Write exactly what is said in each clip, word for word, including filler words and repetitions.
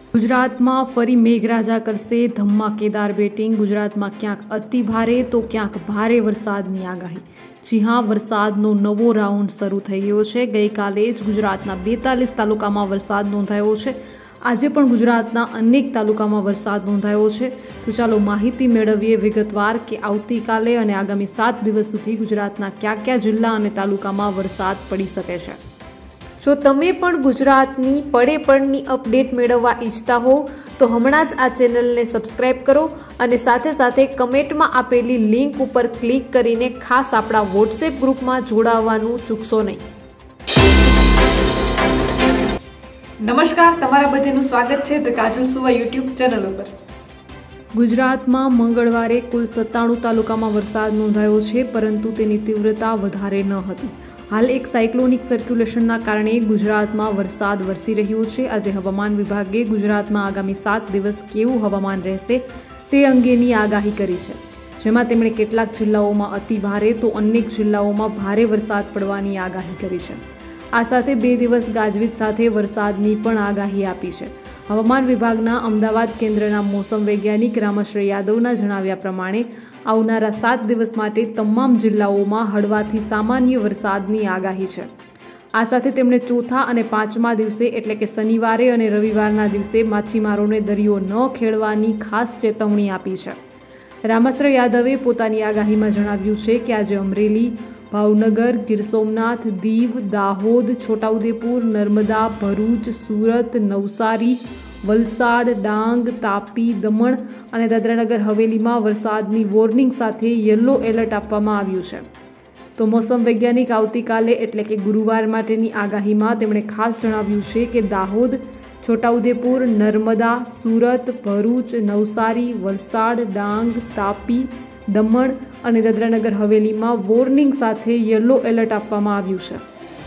गुजरात में फरी मेघराजा करशे धमाकेदार बेटिंग। गुजरात में क्यांक अति भारे तो क्यांक भारे वरसादनी आगाही। जी हाँ, वरसादनो नवो राउंड शरू थई गयो छे। गई काले ज गुजरातना बेतालीस तालुका में वरसाद नोंधायो छे। आजे पण गुजरातना अनेक तालुका में वरसाद नोंधायो छे। तो चालो माहिती मेळवीए विगतवार के आवतीकाले अने आगामी सात दिवस सुधी गुजरातना क्या क्या जिल्ला अने तालुका में वरसाद पड़ी शके छे। जो तमे पण गुजरातनी पड़े पड़नी अपडेट मेळववा इच्छता हो तो हमणां ज आ चेनलने सब्सक्राइब करो अने साथे साथे कमेंटमां आपेली लिंक उपर क्लिक करीने खास आपणा व्हाट्सएप ग्रुपमां जोडाववानुं चूकशो नहीं। नमस्कार, तमारा बधानुं स्वागत छे द काजल सुवा यूट्यूब चेनल पर। गुजरात में मंगळवारे कुल सत्ताणु तालुका में वरसाद नोंधायो छे, परंतु तेनी तीव्रता वधारे न हती। हाल एक साइक्लोनिक सर्क्युलेशनना कारणे गुजरात में वरसाद वरसी रह्यो छे। आज हवामान विभागे गुजरात में आगामी सात दिवस केवुं हवामान रहेशे ते अंगेनी आगाही करी छे, जेमां तेमणे केटलाक जिल्लाओमां अति भारे तो अनेक जिल्लाओमां भारे वरसाद पड़वानी आगाही करी छे। आ साथे बे दिवस गाजवीज साथे वरसादनी पण आगाही आपी छे। हवामान विभागना अमदावाद केन्द्રના મોસમ વૈજ્ઞાનિક રામશ્રી યાદવના જણાવ્યા પ્રમાણે આવનારા સાત દિવસ માટે તમામ જિલ્લાઓમાં હળવાથી સામાન્ય વરસાદની આગાહી છે। આ સાથે તેમણે ચોથા અને પાંચમા દિવસે એટલે કે શનિવારે અને રવિવારના દિવસે માછીમારોને દરિયો ન ખેડવાની ખાસ ચેતવણી આપી છે। રામશ્રી યાદવે પોતાની આગાહીમાં જણાવ્યું છે કે આજે અમરેલી, ભાવનગર, ગીર સોમનાથ, દીવ, દાહોદ, છોટાઉદેપુર, નર્મદા, ભરૂચ, સુરત, નવસારી, વલસાડ, ડાંગ, તાપી, દમણ અને દાદરાનગર હવેલીમાં વરસાદની વોર્નિંગ સાથે યલો એલર્ટ આપવામાં આવ્યું છે। તો મોસમ વૈજ્ઞાનિક આવતીકાલે એટલે કે ગુરુવાર માટેની આગાહીમાં તેમણે ખાસ જણાવ્યું છે કે દાહોદ, છોટાઉદેપુર, નર્મદા, સુરત, ભરૂચ, નવસારી, વલસાડ, ડાંગ, તાપી, દમણ અને દાદરાનગર હવેલીમાં વોર્નિંગ સાથે યલો એલર્ટ આપવામાં આવ્યું છે।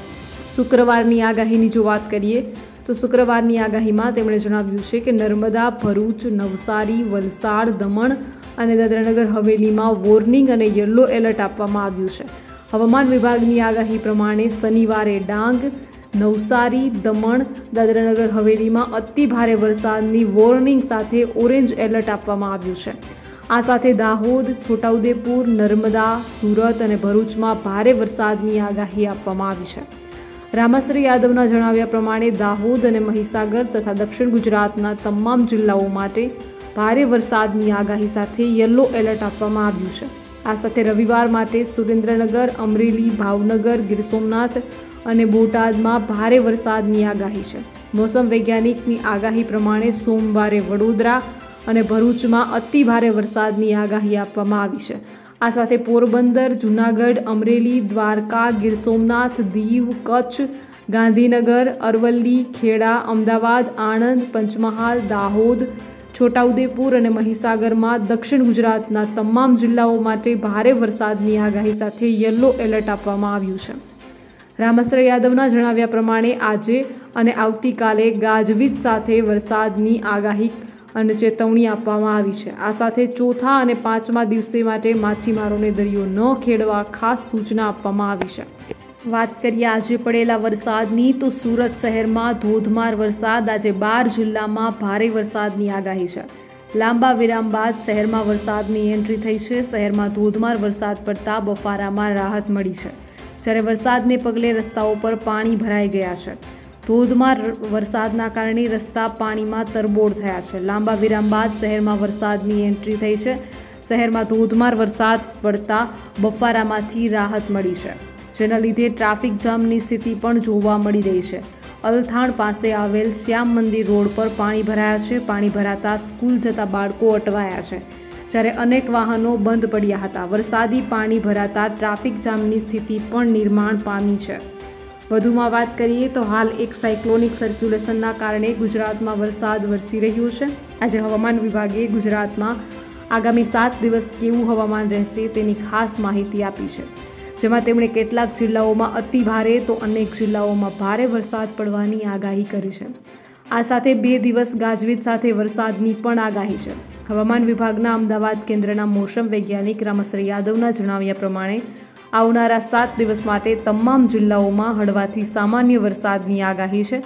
શુક્રવારની આગાહીની જો વાત કરીએ તો શુક્રવારની આગાહીમાં તેમણે જણાવ્યું છે કે નર્મદા, ભરૂચ, નવસારી, વલસાડ, દમણ અને દાદરાનગર હવેલીમાં વોર્નિંગ અને યલો એલર્ટ આપવામાં આવ્યું છે। હવામાન વિભાગની આગાહી પ્રમાણે શનિવારે ડાંગ, નવસારી, દમણ, દાદરાનગર હવેલીમાં અતિ ભારે વરસાદની વોર્નિંગ સાથે ઓરેન્જ એલર્ટ આપવામાં આવ્યું છે। આ સાથે દાહોદ, છોટાઉદેપુર, નર્મદા, સુરત અને ભરૂચમાં ભારે વરસાદની આગાહી આપવામાં આવી છે। રામશ્રી યાદવના જણાવ્યા પ્રમાણે દાહોદ અને મહીસાગર તથા દક્ષિણ ગુજરાતના તમામ જિલ્લાઓ માટે ભારે વરસાદની આગાહી સાથે યલો એલર્ટ આપવામાં આવ્યું છે। આ સાથે રવિવાર માટે સુરેન્દ્રનગર, અમરેલી, ભાવનગર, ગીર સોમનાથ અને બોટાદમાં ભારે વરસાદની આગાહી છે। મોસમ વૈજ્ઞાનિકની આગાહી પ્રમાણે સોમવારે વડોદરા અને ભરૂચમાં અતિ ભારે વરસાદની આગાહી આપવામાં આવી છે। આ સાથે પોરબંદર, જૂનાગઢ, અમરેલી, દ્વારકા, ગીર સોમનાથ, દીવ, કચ્છ, ગાંધીનગર, અરવલ્લી, ખેડા, અમદાવાદ, આણંદ, પંચમહાલ, દાહોદ, છોટાઉદેપુર અને મહીસાગરમાં દક્ષિણ ગુજરાતના તમામ જિલ્લાઓ માટે ભારે વરસાદની આગાહી સાથે યલો એલર્ટ આપવામાં આવ્યું છે। રામશ્રી યાદવના જણાવ્યા પ્રમાણે આજે અને આવતીકાલે ગાજવીજ સાથે વરસાદની આગાહી અને ચેતવણી આપવામાં આવી છે। આ સાથે ચોથા અને પાંચમા દિવસે માટે માછીમારોને દરિયો ન ખેડવા ખાસ સૂચના આપવામાં આવી છે। વાત કરીએ આજે પડેલા વરસાદની તો સુરત શહેરમાં ધોધમાર વરસાદ। આજે બાર જિલ્લામાં ભારે વરસાદની આગાહી છે। લાંબા વિરામ બાદ શહેરમાં વરસાદની એન્ટ્રી થઈ છે। શહેરમાં ધોધમાર વરસાદ પડતા બફારામાં રાહત મળી છે, જ્યારે વરસાદને પગલે રસ્તાઓ પર પાણી ભરાઈ ગયા છે। ધોધમાર વરસાદના કારણે રસ્તા પાણીમાં તરબોળ થયા છે। લાંબા વિરામ બાદ શહેરમાં વરસાદની એન્ટ્રી થઈ છે। શહેરમાં ધોધમાર વરસાદ પડતા બફારામાંથી રાહત મળી છે, જેના લીધે ટ્રાફિક જામની સ્થિતિ પણ જોવા મળી રહી છે। અલથાણ પાસે આવેલ શ્યામ મંદિર રોડ પર પાણી ભરાયા છે। પાણી ભરાતા સ્કૂલ જતા બાળકો અટવાયા છે, જ્યારે અનેક વાહનો બંધ પડ્યા હતા। વરસાદી પાણી ભરાતા ટ્રાફિક જામની સ્થિતિ પણ નિર્માણ પામી છે। વધુમાં વાત કરીએ તો હાલ એક સાયક્લોનિક સર્ક્યુલેશનના કારણે ગુજરાતમાં વરસાદ વરસી રહ્યો છે। આજે હવામાન વિભાગે ગુજરાતમાં આગામી સાત દિવસ કેવું હવામાન રહેશે તેની ખાસ માહિતી આપી છે, જેમાં તેમણે કેટલાક જિલ્લાઓમાં અતિ ભારે તો અનેક જિલ્લાઓમાં ભારે વરસાદ પડવાની આગાહી કરી છે। આ સાથે બે દિવસ ગાજવીજ સાથે વરસાદની પણ આગાહી છે। હવામાન વિભાગના અમદાવાદ કેન્દ્રના મોસમ વૈજ્ઞાનિક રામશ્રી યાદવના જણાવ્યા પ્રમાણે આવનારા સાત દિવસ માટે તમામ જિલ્લાઓમાં હળવાથી સામાન્ય વરસાદની આગાહી છે।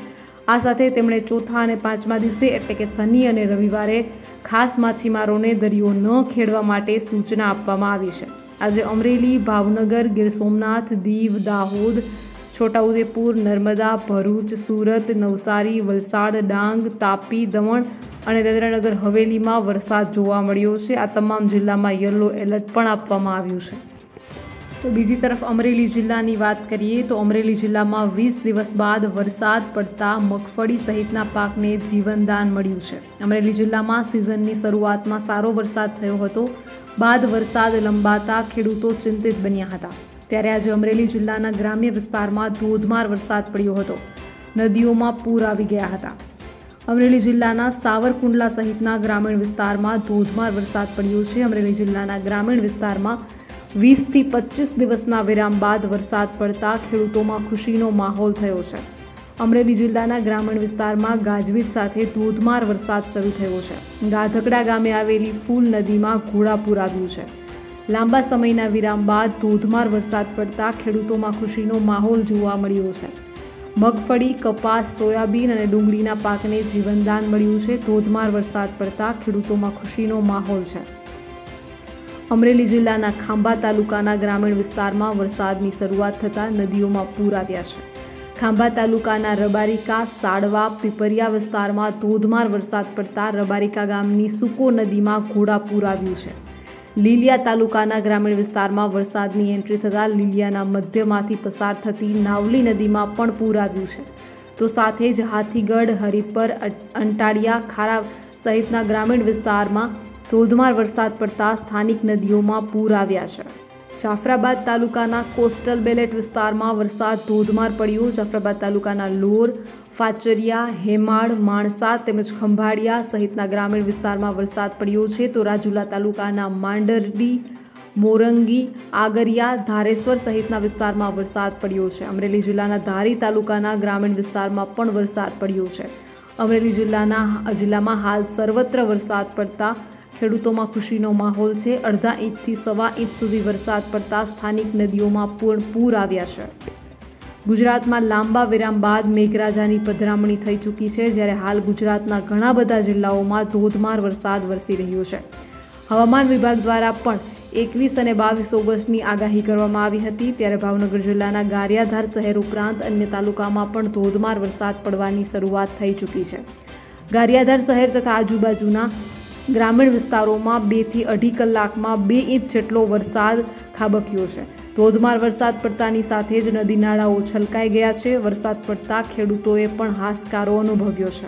આ સાથે તેમણે ચોથા અને પાંચમા દિવસે એટલે કે શનિ અને રવિવારે ખાસ માછીમારોને દરિયો ન ખેડવા માટે સૂચના આપવામાં આવી છે. આજે અમરેલી, ભાવનગર, ગીર સોમનાથ, દીવ, દાહોદ, છોટાઉદેપુર, નર્મદા, ભરૂચ, સુરત, નવસારી, વલસાડ, ડાંગ, તાપી, દમણ અને દાદરાનગર હવેલીમાં વરસાદ જોવા મળ્યો છે. આ તમામ જિલ્લામાં યલો એલર્ટ પણ આપવામાં આવ્યું છે. તો બીજી તરફ અમરેલી જિલ્લાની વાત કરીએ તો અમરેલી જિલ્લામાં વીસ દિવસ બાદ વરસાદ પડતા મગફળી સહિતના પાકને જીવનદાન મળ્યું છે. અમરેલી જિલ્લામાં સિઝનની શરૂઆતમાં સારો વરસાદ થયો હતો. બાદ વરસાદ લંબાતા ખેડૂતો ચિંતિત બન્યા હતા. ત્યારે આજે અમરેલી જિલ્લાના ગ્રામ્ય વિસ્તારમાં ધોધમાર વરસાદ પડ્યો હતો. નદીઓમાં પૂર આવી ગયા હતા. અમરેલી જિલ્લાના સાવરકુંડલા સહિતના ગ્રામીણ વિસ્તારમાં ધોધમાર વરસાદ પડ્યો છે. અમરેલી જિલ્લાના ગ્રામીણ વિસ્તારમાં વીસથી પચીસ દિવસના વિરામ બાદ વરસાદ પડતા ખેડૂતોમાં ખુશીનો માહોલ થયો છે. અમરેલી જિલ્લાના ગ્રામીણ વિસ્તારમાં ગાજવીજ સાથે ધોધમાર વરસાદ શરૂ થયો છે. ગાધકડા ગામે આવેલી ફૂલ નદીમાં ઘોડાપૂર આવ્યું છે. લાંબા સમયના વિરામ બાદ ધોધમાર વરસાદ પડતા ખેડૂતોમાં ખુશીનો માહોલ જોવા મળ્યો છે. મગફળી, કપાસ, સોયાબીન અને ડુંગળીના પાકને જીવનદાન મળ્યું છે. ધોધમાર વરસાદ પડતા ખેડૂતોમાં ખુશીનો માહોલ છે. અમરેલી જિલ્લાના ખાંભા તાલુકાના ગ્રામીણ વિસ્તારમાં વરસાદની શરૂઆત થતાં નદીઓમાં પૂર આવ્યા છે. ખાંભા તાલુકાના રબારિકા, સાડવા, પીપરિયા વિસ્તારમાં ધોધમાર વરસાદ પડતા રબારિકા ગામની સુકો નદીમાં ઘોડાપૂર આવ્યું છે. લીલિયા તાલુકાના ગ્રામીણ વિસ્તારમાં વરસાદની એન્ટ્રી થતાં લીલિયાના મધ્યમાંથી પસાર થતી નાવલી નદીમાં પણ પૂર આવ્યું છે. તો સાથે જ હાથીગઢ, હરિપર, અંટાળિયા, ખારા સહિતના ગ્રામીણ વિસ્તારમાં ધોધમાર વરસાદ પડતા સ્થાનિક નદીઓમાં પૂર આવ્યા છે. જાફરાબાદ તાલુકાના કોસ્ટલ બેલેટ વિસ્તારમાં વરસાદ ધોધમાર પડ્યો. જાફરાબાદ તાલુકાના લોર, ફાચરિયા, હેમાળ, માણસા તેમજ ખંભાળિયા સહિતના ગ્રામીણ વિસ્તારમાં વરસાદ પડ્યો છે. તો રાજુલા તાલુકાના માંડરડી, મોરંગી, આગરિયા, ધારેશ્વર સહિતના વિસ્તારમાં વરસાદ પડ્યો છે. અમરેલી જિલ્લાના ધારી તાલુકાના ગ્રામીણ વિસ્તારમાં પણ વરસાદ પડ્યો છે. અમરેલી જિલ્લાના જિલ્લામાં હાલ સર્વત્ર વરસાદ પડતા ખેડૂતોમાં ખુશીનો માહોલ છે. અડધા ઇંચથી સવા ઇંચ સુધી વરસાદ પડતા સ્થાનિક નદીઓમાં પૂર્ણ પૂર આવ્યા છે. ગુજરાતમાં લાંબા વિરામ બાદ મેઘરાજાની પધરામણી થઈ ચૂકી છે. જ્યારે હાલ ગુજરાતના ઘણા બધા જિલ્લાઓમાં ધોધમાર વરસાદ વરસી રહ્યો છે. હવામાન વિભાગ દ્વારા પણ એકવીસ અને બાવીસ ઓગસ્ટની આગાહી કરવામાં આવી હતી. ત્યારે ભાવનગર જિલ્લાના ગારિયાધાર શહેર ઉપરાંત અન્ય તાલુકામાં પણ ધોધમાર વરસાદ પડવાની શરૂઆત થઈ ચૂકી છે. ગારિયાધાર શહેર તથા આજુબાજુના ગ્રામીણ વિસ્તારોમાં બેથી અઢી કલાકમાં બે ઇંચ જેટલો વરસાદ ખાબક્યો છે. ધોધમાર વરસાદ પડતાની સાથે જ નદી નાળાઓ છલકાઈ ગયા છે. વરસાદ પડતા ખેડૂતોએ પણ હાશકારો અનુભવ્યો છે.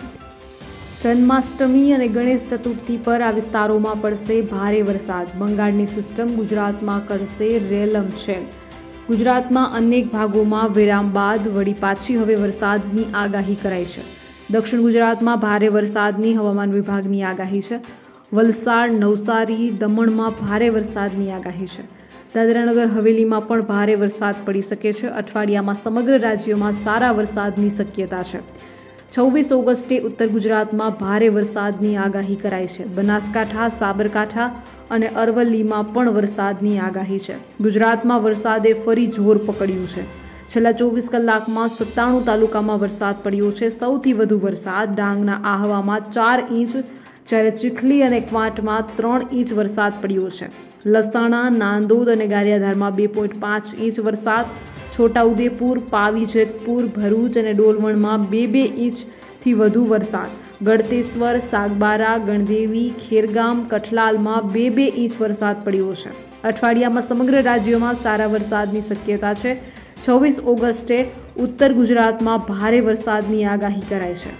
જન્માષ્ટમી અને ગણેશ ચતુર્થી પર આ વિસ્તારોમાં પડશે ભારે વરસાદ. બંગાળની સિસ્ટમ ગુજરાતમાં કરશે રેલમછેલ. ગુજરાતમાં અનેક ભાગોમાં વિરામ બાદ વળી પાછી હવે વરસાદની આગાહી કરાઈ છે. દક્ષિણ ગુજરાતમાં ભારે વરસાદની હવામાન વિભાગની આગાહી છે. વલસાડ, નવસારી, દમણમાં ભારે વરસાદની આગાહી છે. દાદરાનગર હવેલીમાં પણ ભારે વરસાદ પડી શકે છે. અઠવાડિયામાં સમગ્ર રાજ્યમાં સારા વરસાદની શક્યતા છે. છવ્વીસ ઓગસ્ટે ઉત્તર ગુજરાતમાં ભારે વરસાદની આગાહી કરાઈ છે. બનાસકાંઠા, સાબરકાંઠા અને અરવલ્લીમાં પણ વરસાદની આગાહી છે. ગુજરાતમાં વરસાદે ફરી જોર પકડ્યું છે. છેલ્લા ચોવીસ કલાકમાં સત્તાણું તાલુકામાં વરસાદ પડ્યો છે. સૌથી વધુ વરસાદ ડાંગના આહવામાં ચાર ઇંચ, જ્યારે ચીખલી અને ક્વાંટમાં ત્રણ ઇંચ વરસાદ પડ્યો છે. લસાણા, નાંદોદ અને ગારિયાધારમાં બે પોઈન્ટ પાંચ ઇંચ વરસાદ, છોટાઉદેપુર, પાવી જેતપુર, ભરૂચ અને ડોલવણમાં બે બે ઇંચથી વધુ વરસાદ, ગળતેશ્વર, સાગબારા, ગણદેવી, ખેરગામ, કઠલાલમાં બે બે ઇંચ વરસાદ પડ્યો છે. અઠવાડિયામાં સમગ્ર રાજ્યમાં સારા વરસાદની શક્યતા છે. છવ્વીસ ઓગસ્ટે ઉત્તર ગુજરાતમાં ભારે વરસાદની આગાહી કરાઈ છે.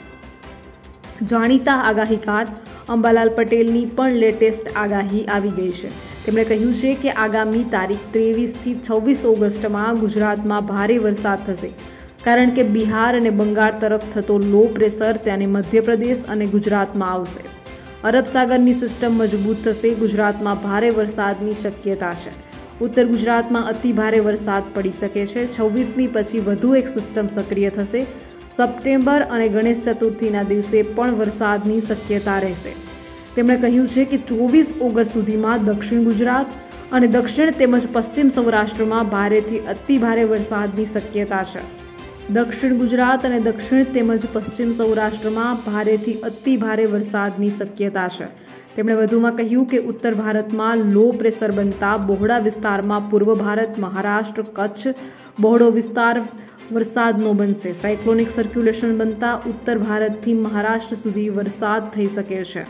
જાણીતા આગાહીકાર અંબાલાલ પટેલની પણ લેટેસ્ટ આગાહી આવી ગઈ છે. તેમણે કહ્યું છે કે આગામી તારીખ ત્રેવીસથી છવ્વીસ ઓગસ્ટમાં ગુજરાતમાં ભારે વરસાદ થશે, કારણ કે બિહાર અને બંગાળ તરફ થતો લો પ્રેશર ત્યાંને મધ્યપ્રદેશ અને ગુજરાતમાં આવશે. અરબ સાગરની સિસ્ટમ મજબૂત થશે. ગુજરાતમાં ભારે વરસાદની શક્યતા છે. ઉત્તર ગુજરાતમાં અતિ ભારે વરસાદ પડી શકે છે. છવ્વીસમી પછી વધુ એક સિસ્ટમ સક્રિય થશે. સપ્ટેમ્બર અને ગણેશ ચતુર્થીના દિવસે પણ વરસાદની શક્યતા રહેશે. તેમણે કહ્યું છે કે ચોવીસ ઓગસ્ટ સુધીમાં દક્ષિણ ગુજરાત અને દક્ષિણ તેમજ પશ્ચિમ સૌરાષ્ટ્રમાં ભારેથી અતિ ભારે વરસાદની શક્યતા છે. દક્ષિણ ગુજરાત અને દક્ષિણ તેમજ પશ્ચિમ સૌરાષ્ટ્રમાં ભારેથી અતિ ભારે વરસાદની શક્યતા છે। તેમણે વધુમાં કહ્યું કે ઉત્તર ભારતમાં લો પ્રેશર બનતા બહોળા વિસ્તારમાં પૂર્વ ભારત, મહારાષ્ટ્ર, કચ્છ બહોળો વિસ્તાર વરસાદનો બનશે। સાયક્લોનિક સર્ક્યુલેશન બનતા ઉત્તર ભારતથી મહારાષ્ટ્ર સુધી વરસાદ થઈ શકે છે।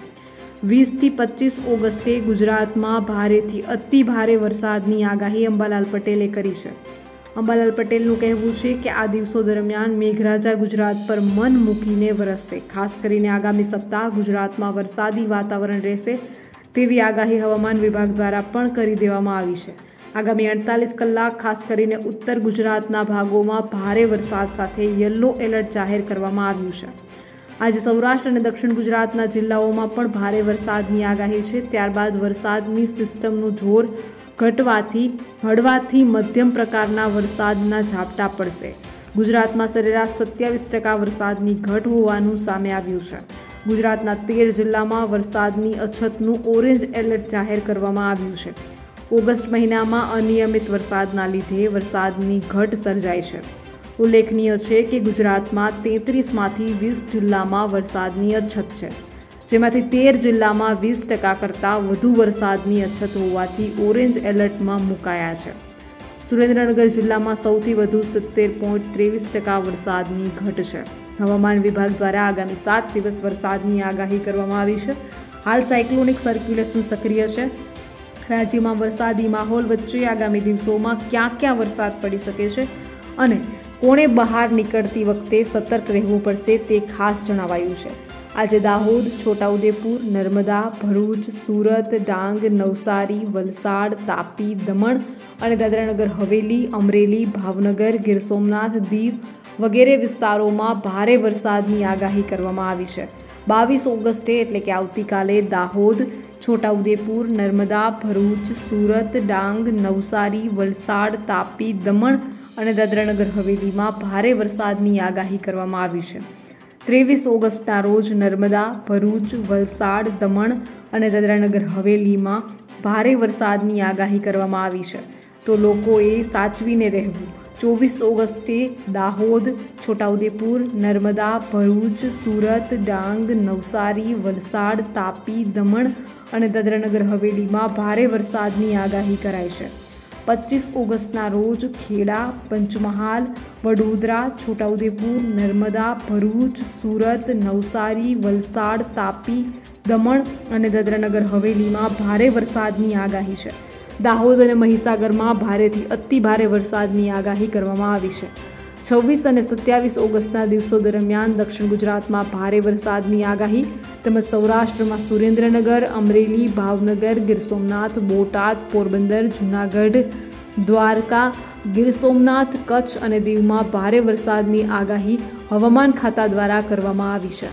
વીસથી પચીસ ઓગસ્ટે ગુજરાતમાં ભારેથી અતિ ભારે વરસાદની આગાહી અંબાલાલ પટેલે કરી છે। અંબાલાલ પટેલનું કહેવું છે કે આ દિવસો દરમિયાન મેઘરાજા ગુજરાત પર મન મૂકીને વરસશે। ખાસ કરીને આગામી સપ્તાહ ગુજરાતમાં વરસાદી વાતાવરણ રહેશે તેવી આગાહી હવામાન વિભાગ દ્વારા પણ કરી દેવામાં આવી છે। આગામી અડતાલીસ કલાક ખાસ કરીને ઉત્તર ગુજરાતના ભાગોમાં ભારે વરસાદ સાથે યલો એલર્ટ જાહેર કરવામાં આવ્યું છે। આજે સૌરાષ્ટ્ર અને દક્ષિણ ગુજરાતના જિલ્લાઓમાં પણ ભારે વરસાદની આગાહી છે। ત્યારબાદ વરસાદની સિસ્ટમનું જોર ઘટવાથી હળવાથી મધ્યમ પ્રકારના વરસાદના ઝાપટા પડશે। ગુજરાતમાં સરેરાશ સત્યાવીસ ટકા વરસાદની ઘટ હોવાનું સામે આવ્યું છે। ગુજરાતના તેર જિલ્લામાં વરસાદની અછતનું ઓરેન્જ એલર્ટ જાહેર કરવામાં આવ્યું છે। ઓગસ્ટ મહિનામાં અનિયમિત વરસાદના લીધે વરસાદની ઘટ સર્જાઈ છે। ઉલ્લેખનીય છે કે ગુજરાતમાં તેત્રીસમાંથી વીસ જિલ્લામાં વરસાદની અછત છે, જેમાંથી તેર જિલ્લામાં વીસ ટકા કરતાં વધુ વરસાદની અછત હોવાથી ઓરેન્જ એલર્ટમાં મુકાયા છે। સુરેન્દ્રનગર જિલ્લામાં સૌથી વધુ સિત્તેર પોઈન્ટ ત્રેવીસ ટકા વરસાદની ઘટ છે। હવામાન વિભાગ દ્વારા આગામી સાત દિવસ વરસાદની આગાહી કરવામાં આવી છે। હાલ સાયક્લોનિક સર્ક્યુલેશન સક્રિય છે। રાજ્યમાં વરસાદી માહોલ વચ્ચે આગામી દિવસોમાં ક્યાં ક્યાં વરસાદ પડી શકે છે અને કોણે બહાર નીકળતી વખતે સતર્ક રહેવું પડશે તે ખાસ જણાવાયું છે। આજે દાહોદ, છોટાઉદેપુર, નર્મદા, ભરૂચ, સુરત, ડાંગ, નવસારી, વલસાડ, તાપી, દમણ અને દાદરાનગર હવેલી, અમરેલી, ભાવનગર, ગીર સોમનાથ, દીવ વગેરે વિસ્તારોમાં ભારે વરસાદની આગાહી કરવામાં આવી છે। બાવીસ ઓગસ્ટે એટલે કે આવતીકાલે દાહોદ, છોટાઉદેપુર, નર્મદા, ભરૂચ, સુરત, ડાંગ, નવસારી, વલસાડ, તાપી, દમણ અને દાદરાનગર હવેલીમાં ભારે વરસાદની આગાહી કરવામાં આવી છે। ત્રેવીસ ઓગસ્ટના રોજ નર્મદા, ભરૂચ, વલસાડ, દમણ અને દાદરાનગર હવેલીમાં ભારે વરસાદની આગાહી કરવામાં આવી છે, તો લોકોએ સાચવીને રહેવું। ચોવીસ ઓગસ્ટે દાહોદ, છોટાઉદેપુર, નર્મદા, ભરૂચ, સુરત, ડાંગ, નવસારી, વલસાડ, તાપી, દમણ અને દાદરાનગર હવેલીમાં ભારે વરસાદની આગાહી કરાઈ છે। પચીસ ઓગસ્ટના રોજ ખેડા, પંચમહાલ, વડોદરા, છોટાઉદેપુર, નર્મદા, ભરૂચ, સુરત, નવસારી, વલસાડ, તાપી, દમણ અને દાદરાનગર હવેલીમાં ભારે વરસાદની આગાહી છે। દાહોદ અને મહીસાગરમાં ભારેથી અતિ ભારે વરસાદની આગાહી કરવામાં આવી છે। છવ્વીસ અને સત્યાવીસ ઓગસ્ટના દિવસો દરમિયાન દક્ષિણ ગુજરાતમાં ભારે વરસાદની આગાહી તેમજ સૌરાષ્ટ્રમાં સુરેન્દ્રનગર, અમરેલી, ભાવનગર, ગીર સોમનાથ, બોટાદ, પોરબંદર, જૂનાગઢ, દ્વારકા, ગીર સોમનાથ, કચ્છ અને દીવમાં ભારે વરસાદની આગાહી હવામાન ખાતા દ્વારા કરવામાં આવી છે।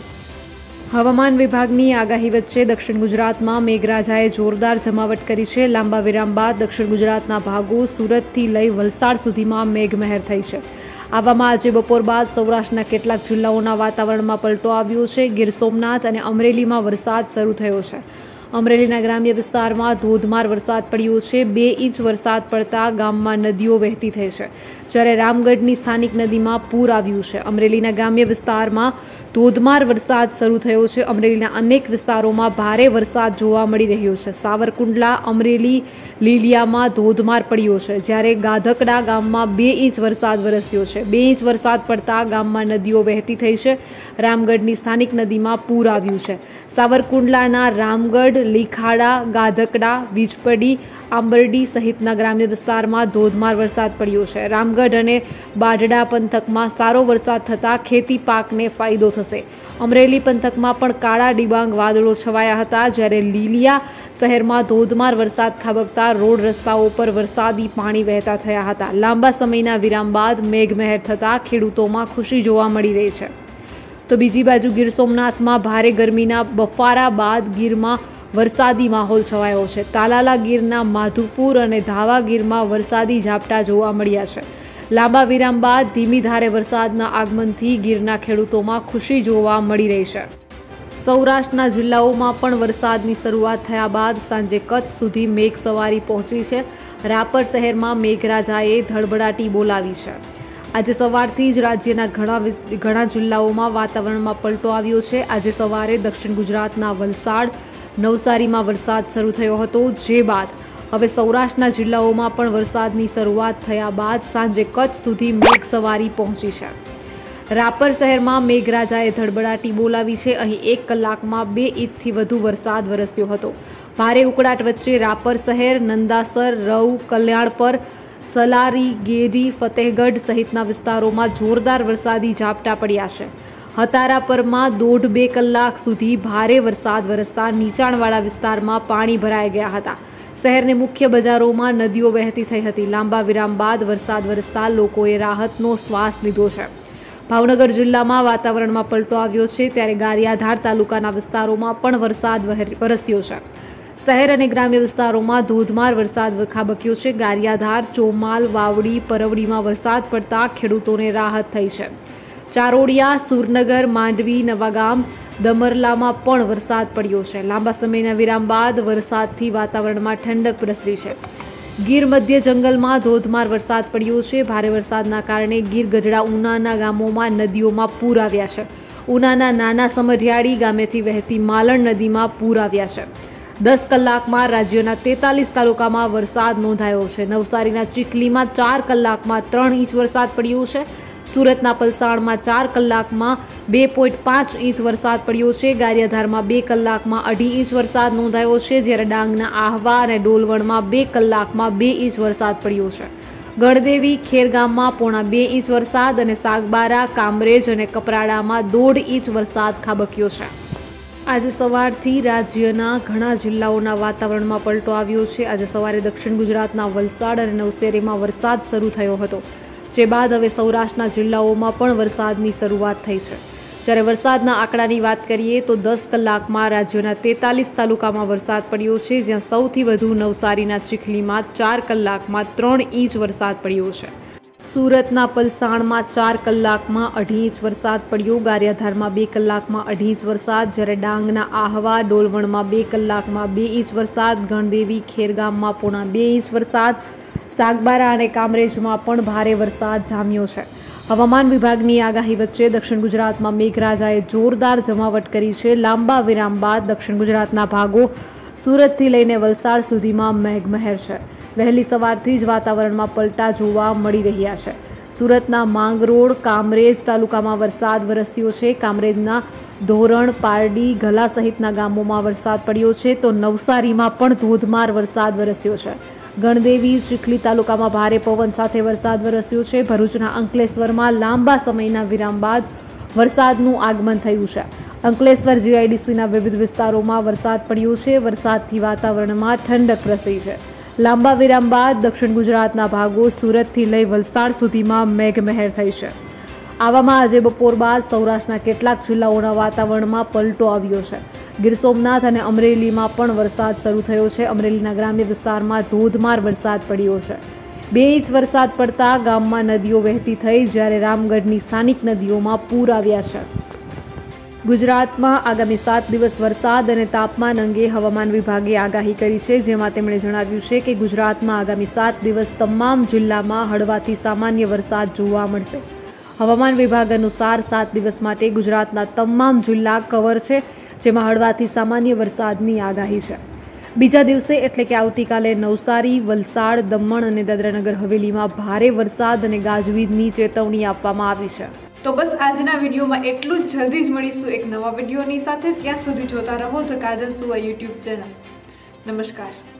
હવામાન વિભાગની આગાહી વચ્ચે દક્ષિણ ગુજરાતમાં મેઘરાજાએ જોરદાર જમાવટ કરી છે। લાંબા વિરામ બાદ દક્ષિણ ગુજરાતના ભાગો સુરતથી લઈ વલસાડ સુધીમાં મેઘમહેર થઈ છે। આવામાં આજે બપોર બાદ સૌરાષ્ટ્રના કેટલાક જિલ્લાઓના વાતાવરણમાં પલટો આવ્યો છે। ગીર સોમનાથ અને અમરેલીમાં વરસાદ શરૂ થયો છે। અમરેલીના ગ્રામ્ય વિસ્તારમાં ધોધમાર વરસાદ પડ્યો છે। બે ઇંચ વરસાદ પડતા ગામમાં નદીઓ વહેતી થઈ છે, જ્યારે રામગઢની સ્થાનિક નદીમાં પૂર આવ્યું છે। અમરેલીના ગ્રામ્ય વિસ્તારમાં ધોધમાર વરસાદ શરૂ થયો છે। અમરેલીના અનેક વિસ્તારોમાં ભારે વરસાદ જોવા મળી રહ્યો છે। સાવરકુંડલા, અમરેલી, લીલિયામાં ધોધમાર પડ્યો છે, જ્યારે ગાધકડા ગામમાં બે ઇંચ વરસાદ વરસ્યો છે। બે ઇંચ વરસાદ પડતા ગામમાં નદીઓ વહેતી થઈ છે। રામગઢની સ્થાનિક નદીમાં પૂર આવ્યું છે। સાવરકુંડલાના રામગઢ, લીખાડા, ગાધકડા, વીજપડી, આંબરડી સહિતના ગ્રામ્ય વિસ્તારમાં ધોધમાર વરસાદ પડ્યો છે। રામગઢ અને બાઢડા પંથકમાં સારો વરસાદ થતાં ખેતી પાકને ફાયદો થશે। અમરેલી પંથકમાં પણ કાળા ડિબાંગ વાદળો છવાયા હતા, જ્યારે લીલિયા શહેરમાં ધોધમાર વરસાદ ખાબકતા રોડ રસ્તાઓ પર વરસાદી પાણી વહેતા થયા હતા। લાંબા સમયના વિરામ બાદ મેઘમહેર થતાં ખેડૂતોમાં ખુશી જોવા મળી રહી છે। તો બીજી બાજુ ગીર સોમનાથમાં ભારે ગરમીના બફારા બાદ ગીરમાં વરસાદી માહોલ છવાયો છે। તાલાલા ગીરના માધુપુર અને ધાવા ગીરમાં વરસાદી ઝાપટા જોવા મળ્યા છે। લાંબા વિરામ બાદ ધીમી ધારે વરસાદના આગમનથી ગીરના ખેડૂતોમાં ખુશી જોવા મળી રહી છે। સૌરાષ્ટ્રના જિલ્લાઓમાં પણ વરસાદની શરૂઆત થયા બાદ સાંજે કચ્છ સુધી મેઘસવારી પહોંચી છે। રાપર શહેરમાં મેઘરાજાએ ધડબડાટી બોલાવી છે। આજે સવારથી જ રાજ્યના ઘણા ઘણા જિલ્લાઓમાં વાતાવરણમાં પલટો આવ્યો છે। આજે સવારે દક્ષિણ ગુજરાતના વલસાડ, નવસારીમાં વરસાદ શરૂ થયો હતો, જે બાદ હવે સૌરાષ્ટ્રના જિલ્લાઓમાં પણ વરસાદની શરૂઆત થયા બાદ સાંજે કચ્છ સુધી મેઘ સવારી પહોંચી છે। રાપર શહેરમાં મેઘરાજાએ ધડબડાટી બોલાવી છે। અહીં એક કલાકમાં બે ઇંચથી વધુ વરસાદ વરસ્યો હતો। ભારે ઉકળાટ વચ્ચે રાપર શહેર, નંદાસર, રવ, કલ્યાણપર, સલારી, ગેરી, ફતેહગઢ સહિતના વિસ્તારોમાં જોરદાર વરસાદી ઝાપટા પડ્યા છે। હતારાપરમાં દોઢ બે કલાક સુધી ભારે વરસાદ વરસતા નીચાણવાળા વિસ્તારમાં પાણી ભરાઈ ગયા હતા। શહેરની મુખ્ય બજારોમાં નદીઓ વહેતી થઈ હતી। લાંબા વિરામ બાદ વરસાદ વરસતા લોકોએ રાહતનો શ્વાસ લીધો છે। ભાવનગર જિલ્લામાં વાતાવરણમાં પલટો આવ્યો છે, ત્યારે ગારિયાધાર તાલુકાના વિસ્તારોમાં પણ વરસાદ વરસ્યો છે। શહેર અને ગ્રામ્ય વિસ્તારોમાં ધોધમાર વરસાદ ખાબક્યો છે। ગારિયાધાર, ચોમાલ, વાવડી, પરવડીમાં વરસાદ પડતા ખેડૂતોને રાહત થઈ છે। ચારોડિયા, સુરનગર, માંડવી, નવાગામ, દમરલામાં પણ વરસાદ પડ્યો છે। લાંબા સમયના વિરામ બાદ વરસાદથી વાતાવરણમાં ઠંડક પ્રસરી છે। ગીર મધ્ય જંગલમાં ધોધમાર વરસાદ પડ્યો છે। ભારે વરસાદના કારણે ગીર ગઢડા, ઉનાના ગામોમાં નદીઓમાં પૂર આવ્યા છે। ઉનાના નાના સમઢિયાળી ગામેથી વહેતી માલણ નદીમાં પૂર આવ્યા છે। દસ કલાકમાં રાજ્યના તેતાલીસ તાલુકામાં વરસાદ નોંધાયો છે। નવસારીના ચીખલીમાં ચાર કલાકમાં ત્રણ ઇંચ વરસાદ પડ્યો છે। સુરતના પલસાણમાં ચાર કલાકમાં બે પોઈન્ટ પાંચ ઇંચ વરસાદ પડ્યો છે। ગારિયાધારમાં બે કલાકમાં અઢી ઇંચ વરસાદ નોંધાયો છે, જ્યારે ડાંગના આહવા અને ડોલવણમાં બે કલાકમાં બે ઇંચ વરસાદ પડ્યો છે। ગણદેવી, ખેરગામમાં પોણા બે ઇંચ વરસાદ અને સાગબારા, કામરેજ અને કપરાડામાં દોઢ ઇંચ વરસાદ ખાબક્યો છે। આજે સવારથી રાજ્યના ઘણા જિલ્લાઓના વાતાવરણમાં પલટો આવ્યો છે। આજે સવારે દક્ષિણ ગુજરાતના વલસાડ અને નવસારીમાં વરસાદ શરૂ થયો હતો, જે બાદ હવે સૌરાષ્ટ્રના જિલ્લાઓમાં પણ વરસાદની શરૂઆત થઈ છે। જ્યારે વરસાદના આંકડાની વાત કરીએ તો દસ કલાકમાં રાજ્યના તેતાલીસ તાલુકામાં વરસાદ પડ્યો છે, જ્યાં સૌથી વધુ નવસારીના ચીખલીમાં ચાર કલાકમાં ત્રણ ઇંચ વરસાદ પડ્યો છે। સુરતના પલસાણમાં ચાર કલાકમાં અઢી ઇંચ વરસાદ પડ્યો। ગારિયાધારમાં બે કલાકમાં અઢી ઇંચ વરસાદ, જ્યારે ડાંગના આહવા, ડોલવણમાં બે કલાકમાં બે ઇંચ વરસાદ, ગણદેવી, ખેરગામમાં પોણા બે ઇંચ વરસાદ, સાગબારા અને કામરેજમાં પણ ભારે વરસાદ જામ્યો છે। હવામાન વિભાગની આગાહી વચ્ચે દક્ષિણ ગુજરાતમાં મેઘરાજાએ જોરદાર જમાવટ કરી છે। લાંબા વિરામ બાદ દક્ષિણ ગુજરાતના ભાગો સુરતથી લઈને વલસાડ સુધીમાં મેઘમહેર છે। વહેલી સવારથી જ વાતાવરણમાં પલટા જોવા મળી રહ્યા છે। સુરતના માંગરોળ, કામરેજ તાલુકામાં વરસાદ વરસ્યો છે। કામરેજના ધોરણ, પારડી, ગલા સહિતના ગામોમાં વરસાદ પડ્યો છે, તો નવસારીમાં પણ ધોધમાર વરસાદ વરસ્યો છે। ગણદેવી, ચીખલી તાલુકામાં ભારે પવન સાથે વરસાદ વરસ્યો છે। ભરૂચના અંકલેશ્વરમાં લાંબા સમયના વિરામ બાદ વરસાદનું આગમન થયું છે। અંકલેશ્વર જીઆઈડીસીના વિવિધ વિસ્તારોમાં વરસાદ પડ્યો છે। વરસાદથી વાતાવરણમાં ઠંડક પ્રસરી છે। લાંબા વિરામ બાદ દક્ષિણ ગુજરાતના ભાગો સુરતથી લઈ વલસાડ સુધીમાં મેઘમહેર થઈ છે। આવામાં આજે બપોર બાદ સૌરાષ્ટ્રના કેટલાક જિલ્લાઓના વાતાવરણમાં પલટો આવ્યો છે। ગીર સોમનાથ અને અમરેલીમાં પણ વરસાદ શરૂ થયો છે। અમરેલીના ગ્રામ્ય વિસ્તારમાં ધોધમાર વરસાદ પડ્યો છે। બે ઇંચ વરસાદ પડતા ગામમાં નદીઓ વહેતી થઈ, જ્યારે રામગઢની સ્થાનિક નદીઓમાં પૂર આવ્યા છે। ગુજરાતમાં આગામી સાત દિવસ વરસાદ અને તાપમાન અંગે હવામાન વિભાગે આગાહી કરી છે, જેમાં તેમણે જણાવ્યું છે કે ગુજરાતમાં આગામી સાત દિવસ તમામ જિલ્લામાં હળવાથી સામાન્ય વરસાદ જોવા મળશે। હવામાન વિભાગ અનુસાર સાત દિવસ માટે ગુજરાતના તમામ જિલ્લા કવર છે, જેમાં હળવાથી સામાન્ય વરસાદની આગાહી છે। બીજા દિવસે એટલે કે આવતીકાલે નવસારી, વલસાડ, દમણ અને દાદરાનગર હવેલીમાં ભારે વરસાદ અને ગાજવીજની ચેતવણી આપવામાં આવી છે। તો બસ આજના વિડીયોમાં એટલું જ। જલ્દી જ મળીશું એક નવા વિડીયોની સાથે। ત્યાં સુધી જોતા રહો ધ કાજલ સુવા યુટ્યુબ ચેનલ। નમસ્કાર।